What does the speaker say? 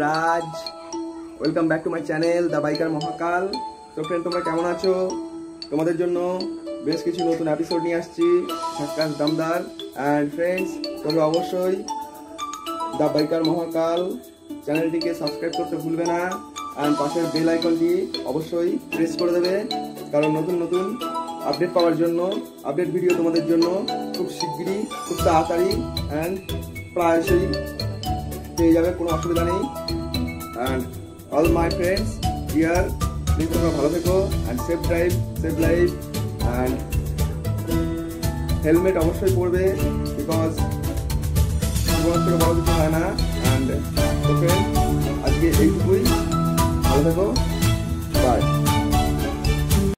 Raj. Welcome back to my channel the biker Mahakal. তো friend, তোমরা কেমন আছো? তোমাদের জন্য বেশ কিছু নতুন এপিসোড নিয়ে আসছি, ঝাক্কাস দমদার। অ্যান্ড ফ্রেন্ডস, তোমরা অবশ্যই দ্য বাইকার মহাকাল চ্যানেলটিকে সাবস্ক্রাইব করতে ভুলবে না। অ্যান্ড পাশের বেল আইকনটি অবশ্যই প্রেস করে দেবে, কারণ নতুন নতুন আপডেট পাওয়ার জন্য, আপডেট ভিডিও তোমাদের জন্য খুব শিগগিরই, খুব তাড়াতাড়ি অ্যান্ড প্রায়শই পেয়ে যাবে, কোনো অসুবিধা নেই। And all my friends here, please তোমরা ভালো থেকো and safe drive, safe life. And helmet অবশ্যই পরবে, বিকজ জীবন থেকে বড় কিছু হয় না। অ্যান্ড তো ফ্রেন্ড, আজকে এইটুকুই, ভালো থেকো, বাই।